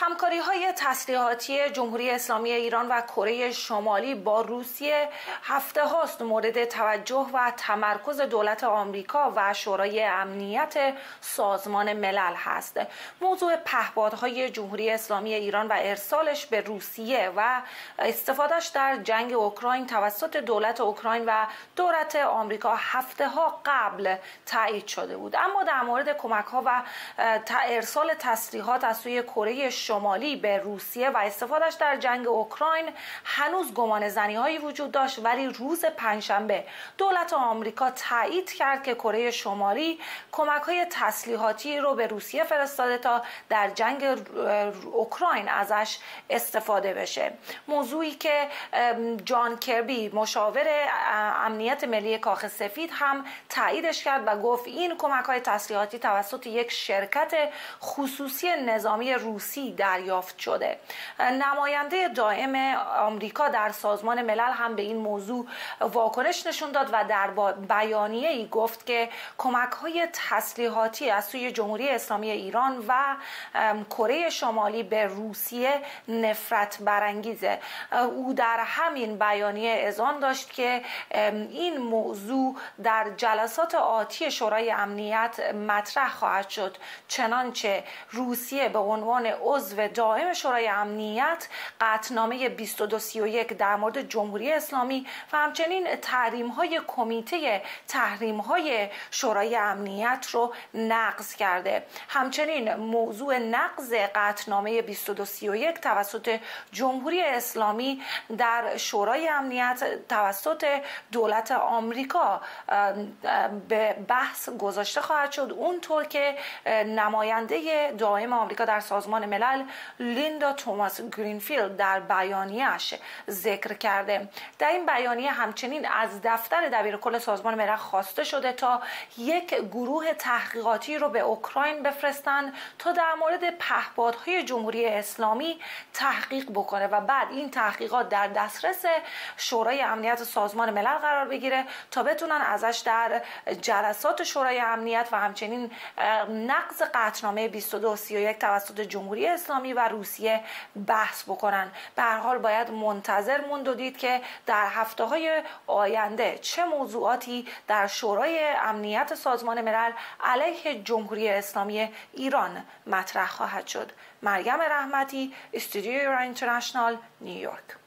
همکاری‌های تسلیحاتی جمهوری اسلامی ایران و کره شمالی با روسیه هفته هاست مورد توجه و تمرکز دولت آمریکا و شورای امنیت سازمان ملل هست. موضوع پهپادهای جمهوری اسلامی ایران و ارسالش به روسیه و استفادهش در جنگ اوکراین توسط دولت اوکراین و دولت آمریکا هفته ها قبل تایید شده بود. اما در مورد کمک‌ها و ارسال تسلیحات از سوی کره شمالی به روسیه و استفادهش در جنگ اوکراین هنوز گمانه‌زنی‌هایی وجود داشت، ولی روز پنجشنبه دولت آمریکا تایید کرد که کره شمالی کمک‌های تسلیحاتی رو به روسیه فرستاده تا در جنگ اوکراین ازش استفاده بشه. موضوعی که جان کربی مشاور امنیت ملی کاخ سفید هم تاییدش کرد و گفت این کمک‌های تسلیحاتی توسط یک شرکت خصوصی نظامی روسی دریافت شده. نماینده دائم آمریکا در سازمان ملل هم به این موضوع واکنش نشون داد و در بیانیه‌ای گفت که کمک‌های تسلیحاتی از سوی جمهوری اسلامی ایران و کره شمالی به روسیه نفرت برانگیزه. او در همین بیانیه اذعان داشت که این موضوع در جلسات آتی شورای امنیت مطرح خواهد شد، چنانچه روسیه به عنوان عضو دائم شورای امنیت قطعنامه 2231 در مورد جمهوری اسلامی و همچنین تحریم‌های کمیته تحریم‌های شورای امنیت رو نقض کرده. همچنین موضوع نقض قطعنامه 2231 توسط جمهوری اسلامی در شورای امنیت توسط دولت آمریکا به بحث گذاشته خواهد شد، اونطور که نماینده دائم آمریکا در سازمان ملل لیندا توماس گرینفیلد در بیانیه‌اش ذکر کرده. در این بیانیه همچنین از دفتر دبیرکل سازمان ملل خواسته شده تا یک گروه تحقیقاتی رو به اوکراین بفرستند تا در مورد پهپادهای جمهوری اسلامی تحقیق بکنه و بعد این تحقیقات در دسترس شورای امنیت سازمان ملل قرار بگیره تا بتونن ازش در جلسات شورای امنیت و همچنین نقض قطعنامه 2231 توسط جمهوری اسلامی و روسیه بحث بکنن. به هر حال باید منتظر موند و دید که در هفته‌های آینده چه موضوعاتی در شورای امنیت سازمان ملل علیه جمهوری اسلامی ایران مطرح خواهد شد. مریم رحمتی، استودیو ایران اینترنشنال، نیویورک.